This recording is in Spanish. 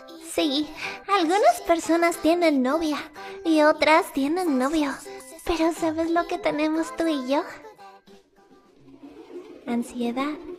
Sí, algunas personas tienen novia y otras tienen novio. Pero ¿sabes lo que tenemos tú y yo? Ansiedad.